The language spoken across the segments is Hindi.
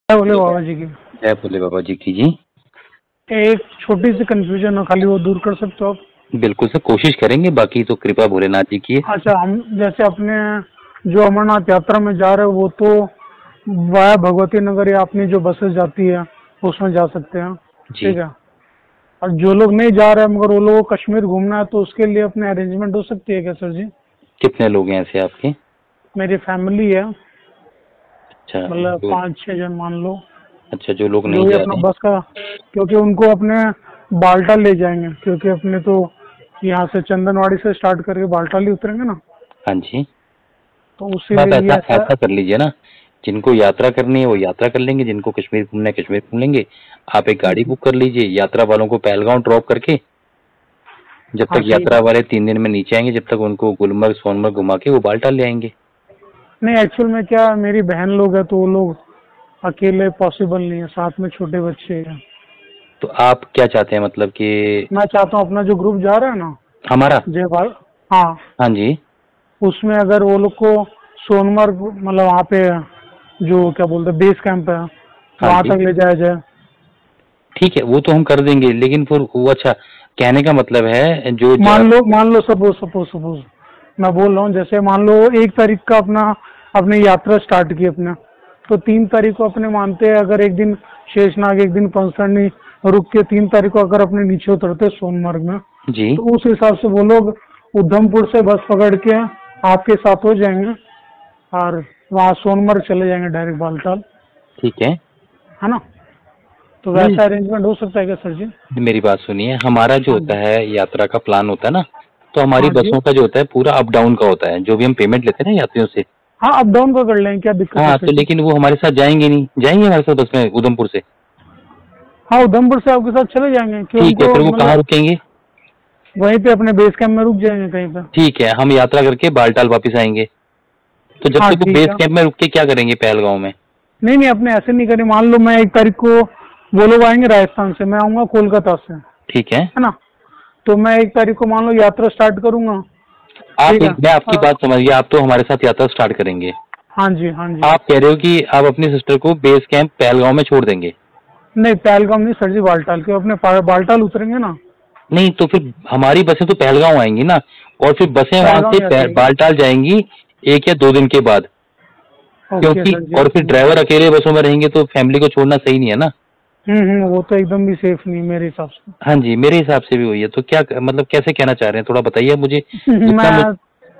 बोले बाबा जी की। जय बोले बाबा जी की जी। एक छोटी सी कंफ्यूजन है, खाली वो दूर कर सकते हो आप? बिल्कुल सर, कोशिश करेंगे, बाकी तो कृपा भोलेनाथ जी की है। अच्छा, हम जैसे अपने जो अमरनाथ यात्रा में जा रहे हैं वो तो वाया भगवती नगर या अपनी जो बसेस जाती है उसमें जा सकते हैं, जी। ठीक है। और जो लोग नहीं जा रहे हैं मगर वो लोगों को कश्मीर घूमना है तो उसके लिए अपने अरेंजमेंट हो सकती है क्या सर जी? कितने लोग हैं ऐसे आपके? मेरी फैमिली है, अच्छा मतलब जो 5-6 जन मान लो, अच्छा, जो लोग जो नहीं भी जा अपना रहे हैं। बस का, क्योंकि उनको अपने बाल्टाल ले जाएंगे, क्योंकि अपने तो यहाँ से चंदनवाड़ी से स्टार्ट करके बाल्टाल ही उतरेंगे ना, हाँ जी। तो तो आप उसीलिए ऐसा ऐसा। ऐसा कर लीजिए ना, जिनको यात्रा करनी है वो यात्रा कर लेंगे, जिनको कश्मीर घूमना है कश्मीर घूम लेंगे। आप एक गाड़ी बुक कर लीजिए यात्रा वालों को पहलगांव ड्रॉप करके। जब हाँ तक ठीक यात्रा है। वाले 3 दिन में नीचे आएंगे, जब तक उनको गुलमर्ग सोनमर्ग घुमा के वो बालटाल ले आएंगे। नहीं, एक्चुअल में क्या, मेरी बहन लोग है तो वो लोग अकेले पॉसिबल नहीं है, साथ में छोटे बच्चे हैं। तो आप क्या चाहते हैं, मतलब कि मैं चाहता हूँ अपना जो ग्रुप जा रहा है ना, हमारा? जयपाल, हाँ, हाँ जी। उसमें अगर वो लोग को सोनमर्ग, मतलब वहाँ पे जो क्या बोलते हैं बेस कैंप है, हाँ वहाँ जी, तक ले जाया जाए। ठीक है, वो तो हम कर देंगे, लेकिन फिर वो, अच्छा, कहने का मतलब है जो मान लो सपोज सपोज सपोज मैं बोल रहा हूँ, जैसे मान लो 1 तारीख का अपनी यात्रा स्टार्ट की अपने, तो 3 तारीख को अपने मानते हैं अगर एक दिन शेषनाग, एक दिन पंचतरणी रुक के 3 तारीख को अगर अपने नीचे उतरते सोनमर्ग में, जी, तो उस हिसाब से वो लोग उधमपुर से बस पकड़ के आपके साथ हो जाएंगे और वहाँ सोनमर्ग चले जाएंगे डायरेक्ट बालताल, ठीक है ना? तो है। वैसा अरेंजमेंट हो सकता है क्या सर जी? मेरी बात सुनिए, हमारा जो हाँ होता जी। है यात्रा का प्लान होता है ना, तो हमारी हाँ जी। बसों का जो होता है पूरा अप डाउन का होता है, जो भी हम पेमेंट लेते हैं ना यात्रियों से। हाँ, अप डाउन का कर लेंगे, क्या दिक्कत है हाँ, फिर तो तो। लेकिन वो हमारे साथ जाएंगे नहीं, जाएंगे हमारे साथ बस में उधमपुर से? हाँ, उधमपुर से आपके साथ चले जाएंगे कि ठीक है, उनको फिर वो कहाँ मतलब रुकेंगे? वहीं पे अपने बेस कैंप में रुक जाएंगे कहीं पे। ठीक है, हम यात्रा करके बालटाल वापस आएंगे। तो जब हाँ तक वो ठीक बेस है। कैंप में रुक के क्या करेंगे पहलगांव में? नहीं नहीं, अपने ऐसे नहीं करें, मान लो मैं 1 तारीख को, वो लोग आएंगे राजस्थान से, मैं आऊंगा कोलकाता से, ठीक है। है ना? तो मैं 1 तारीख को मान लो यात्रा स्टार्ट करूंगा, ठीक है। मैं आपकी बात समझ गया, आप तो हमारे साथ यात्रा स्टार्ट करेंगे। हाँ जी, हाँ जी। आप कह रहे हो कि आप अपनी सिस्टर को बेस कैंप पहलगांव में छोड़ देंगे? नहीं, पहलगाम नहीं सर जी, बालटाल के अपने बालटाल उतरेंगे ना। नहीं, तो फिर हमारी बसें तो पहलगांव आएंगी ना, और फिर बसें वहां पहलगाम से ही आती है क्या? बालटाल जाएंगी 1 या 2 दिन के बाद। ओके क्योंकि सर जी। और फिर ड्राइवर अकेले बसों में रहेंगे तो फैमिली को छोड़ना सही नहीं है ना। वो तो एकदम भी सेफ नहीं मेरे हिसाब से। हाँ जी, मेरे हिसाब से भी वही है। तो क्या मतलब कैसे कहना चाह रहे हैं, थोड़ा बताइए मुझे। जितना मुझे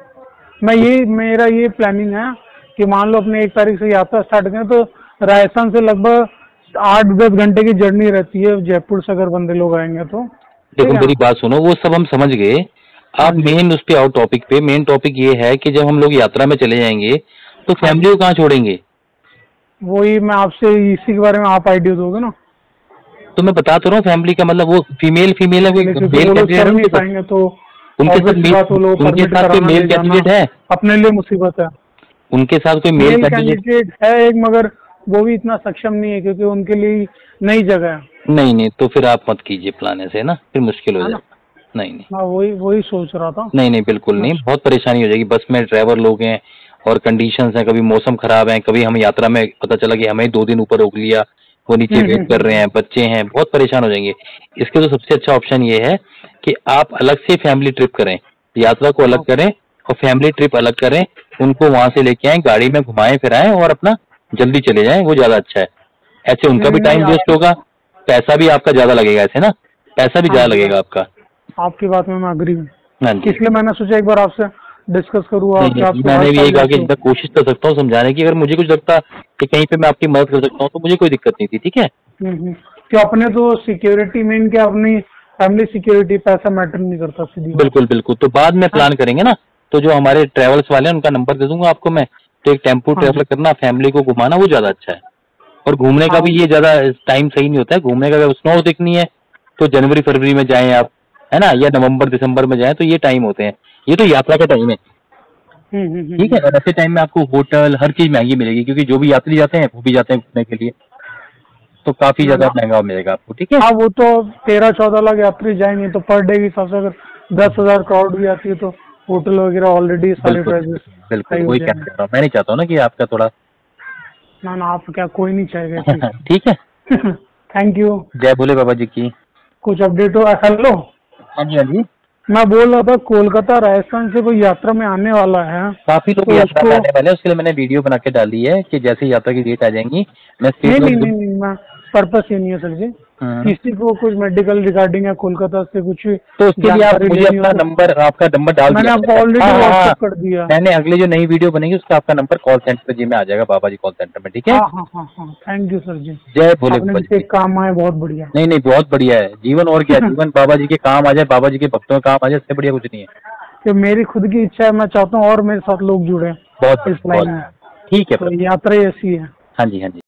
मेरा ये प्लानिंग है कि मान लो अपने 1 तारीख से यात्रा स्टार्ट करें तो राजस्थान से लगभग 8-10 घंटे की जर्नी रहती है जयपुर से, अगर बंदे लोग आएंगे तो, ठीक देखो, है। मेरी बात सुनो, वो सब हम समझ गए। हाँ आप जी। मेन उस पे आओ, टॉपिक पे। मेन टॉपिक ये है कि जब हम लोग यात्रा में चले जाएंगे तो हाँ फैमिली जी, को कहाँ छोड़ेंगे? वही मैं आपसे इसी के बारे में आप आइडिया दोगे ना। तो मैं बता तो रहा हूँ, फैमिली का मतलब वो फीमेल है, कोई फैमिली, क्योंकि मेल वो लोग कैंडिडेट है चल नहीं उनके साथ? पाएंगे तो उनके साथ ऑब्वियस सी मेल बात, वो लोग उनके परमिट साथ कोई कराना मेल ले जाना कैंडिडेट है? अपने लिए मुसीबत है। उनके साथ कोई मेल मेल कैंडिडेट? कैंडिडेट है एक, मगर वो भी इतना सक्षम नहीं है क्योंकि उनके लिए नई जगह नहीं नहीं, तो फिर आप मत कीजिए प्लान ऐसे ना, फिर मुश्किल हो है ना। जाएगा। नहीं नहीं। मैं वही वही सोच रहा था। नहीं नहीं, बिल्कुल मैं नहीं, बहुत परेशानी हो जाएगी। बस में ड्राइवर लोग हैं और कंडीशंस हैं, कभी मौसम खराब है, कभी हम यात्रा में पता चला कि हमें 2 दिन ऊपर रोक लिया, वो नीचे वेट कर रहे हैं, बच्चे हैं, बहुत परेशान हो जाएंगे। इसके तो सबसे अच्छा ऑप्शन ये है कि आप अलग से फैमिली ट्रिप करें, यात्रा को अलग हाँ। करें और फैमिली ट्रिप अलग करें। उनको वहां से लेके आए, गाड़ी में घुमाएं फिराएं और अपना जल्दी चले जाएं, वो ज्यादा अच्छा है। ऐसे उनका भी नहीं, टाइम वेस्ट होगा, पैसा भी आपका ज्यादा लगेगा ऐसे ना, पैसा भी हाँ ज्यादा जी, लगेगा आपका। आपकी बात में मैं अग्री हूँ, हाँ जी। इसलिए मैंने सोचा एक बार आपसे डिस्कस करूँ, नहीं आपके नहीं, आपको हर मैंने भी साल ये कहा कि जाते हो। जितना कोशिश कर सकता हूँ समझाने की, अगर मुझे कुछ लगता कि कहीं पे मैं आपकी मदद कर सकता हूँ तो मुझे कोई दिक्कत नहीं थी, ठीक है। कि अपने तो सिक्योरिटी मेन, क्या अपनी फैमिली सिक्योरिटी, पैसा मैटर नहीं करता, सीधी बात बिल्कुल बिल्कुल, तो बाद में है ना। प्लान करेंगे ना। तो जो हमारे ट्रेवल्स वाले हैं उनका नंबर दे दूंगा आपको मैं। तो एक टेम्पो हाँ ट्रेवलर जी। करना, फैमिली को घुमाना, वो ज्यादा अच्छा है। और घूमने का हाँ भी ये ज्यादा टाइम सही नहीं होता है घूमने का। अगर स्नो दिखनी है तो जनवरी फरवरी में जाएं आप, है ना, या नवंबर दिसंबर में जाएं, तो ये टाइम होते हैं। ये तो यात्रा का टाइम है, ठीक है। और ऐसे टाइम में आपको होटल हर चीज महंगी मिलेगी, क्योंकि जो भी यात्री जाते हैं वो भी जाते हैं घूमने के लिए, तो काफी ना ज्यादा ना। महंगा मिलेगा आपको, ठीक है। हाँ, वो तो 13-14 लाख यात्री जाएंगे तो पर डे के हिसाब से अगर 10,000 क्राउड भी आती है तो होटल वगैरह ऑलरेडी सारे बिल्कुल प्राइसेस बिल्कुल, हाई हो वही कहना जाएंगे। चाह रहा हूँ। मैं नहीं चाहता हूँ ना कि आपका थोड़ा ना ना, आप क्या, कोई नहीं चाहेगा। ठीक है। Thank you. जय भोले बाबा जी की। कुछ अपडेट हो? हेलो। हाँ जी, हाँ जी। मैं बोल रहा था कोलकाता राजस्थान से कोई यात्रा में आने वाला है, काफी लोग तो यात्रा में उसको, आने वाले हैं, उसके लिए मैंने वीडियो बना के डाली है कि जैसे ही यात्रा की डेट आ जाएंगी मैं नहीं स्टेट नहीं में। नहीं नहीं, मैं पर्पस ये नहीं है सर जी, किसी को कुछ मेडिकल रिगार्डिंग या कोलकाता से कुछ तो उसके लिए आप जानकारी मुझे लेनी हो अपना तो नंबर, आपका नंबर डाल मैंने दिया आपको मैंने। ऑलरेडी हाँ हाँ हाँ, व्हाट्सएप कर दिया। मैंने अगले जो नई वीडियो बनेगी उसका आपका नंबर कॉल सेंटर जी में आ जाएगा, बाबा जी कॉल सेंटर में। ठीक है। हाँ हाँ हाँ हाँ, थैंक यू सर जी। जय भोले आपने बाबा जी जिससे की। काम आए बहुत बढ़िया। नहीं नहीं, बहुत बढ़िया है जीवन, और क्या जीवन बाबा जी के काम आ जाए, बाबा जी के भक्तों का काम आ जाए, इससे बढ़िया कुछ नहीं है। कि मेरी खुद की इच्छा है, मैं चाहता हूँ और मेरे साथ लोग जुड़े बहुत इस बढ़िया, लाइन बहुत में, ठीक है तो प्रभु। यात्रा ही ऐसी है। हाँ जी, हाँ जी।